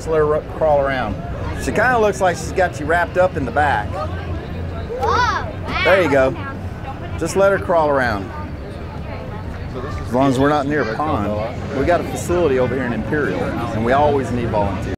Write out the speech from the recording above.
Just let her crawl around. She kind of looks like she's got you wrapped up in the back. There you go. Just let her crawl around. As long as we're not near a pond. We got a facility over here in Imperial, and we always need volunteers.